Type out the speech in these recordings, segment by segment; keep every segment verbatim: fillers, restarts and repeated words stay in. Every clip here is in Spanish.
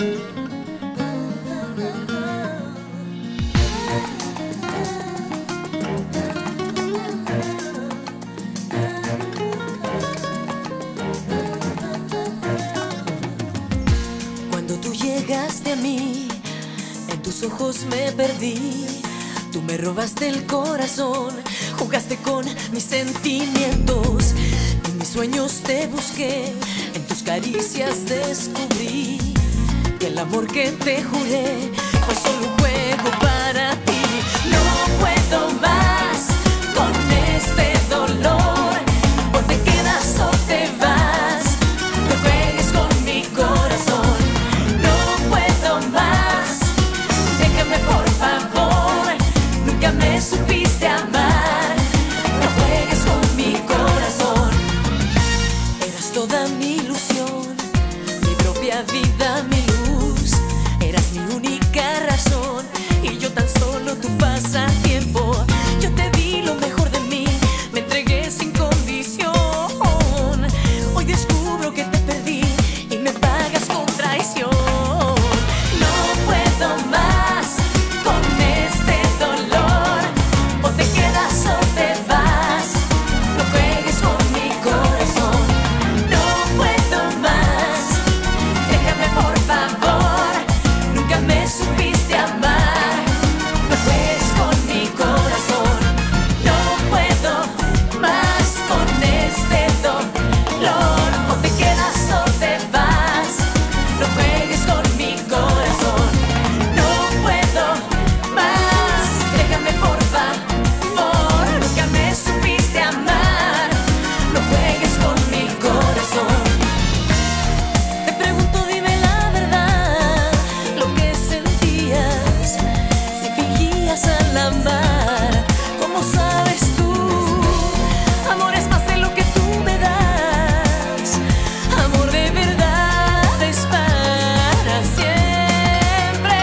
Cuando tú llegaste a mí, en tus ojos me perdí. Tú me robaste el corazón, jugaste con mis sentimientos. En mis sueños te busqué, en tus caricias descubrí que el amor que te juré fue solo un juego para ti. No puedo más con este dolor, o te quedas o te vas. No juegues con mi corazón. No puedo más, déjame por favor. Nunca me supiste amar. No juegues con mi corazón. Eras toda mi ilusión, mi propia vida, mi luz. Eras mi única razón y yo tan solo tu pasatiempo. Yo te di lo mejor de mí, me entregué sin condición. Hoy descubro que te perdí y me pagas con traición. No puedo más con este dolor, o te quedas o te vas. No juegues con mi corazón. No puedo más, déjame por favor. Nunca me supiste amar. No juegues con mi corazón. No puedo más con este dolor, o te quedas o te vas. No juegues con mi corazón. No puedo más, déjame por favor. Nunca me supiste amar. No juegues con mi corazón. Te pregunto, dime la verdad, lo que sentías, si fingías al amar. ¿Cómo sabes tú? Amor es más de lo que tú me das. Amor de verdad es para siempre.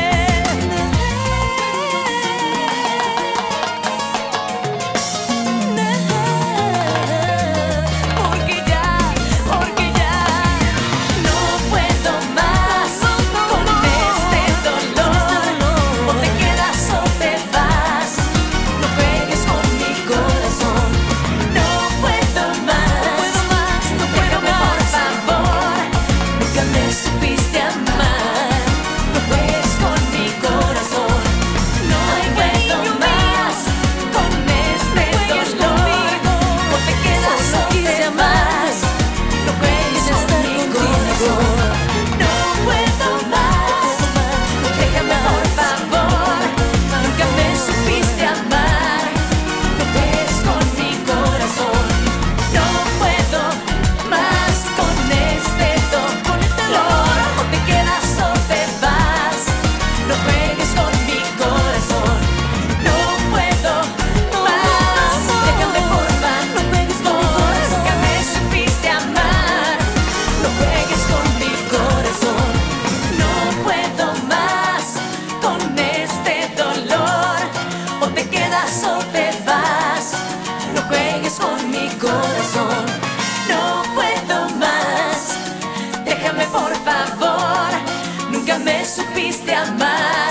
Porque ya, porque ya no puedo más con este dolor. O te quedas o te vas. No juegues con mi corazón. No puedo más, no puedo más, por favor. Nunca me supiste amar. No juegues con mi corazón. No puedo más con este dolor. O te quedas o te vas. No juegues con mi corazón. No puedo más, déjame por favor. Nunca me supiste amar. No juegues con mi corazón. No puedo más con este dolor. O te quedas o te vas. No juegues con mi corazón. No puedo más, déjame por favor. Nunca me supiste amar. No juegues con mi corazón. No puedo más con este dolor. O te quedas o te vas. No juegues con mi corazón. No puedo más, déjame por favor. Nunca me supiste amar.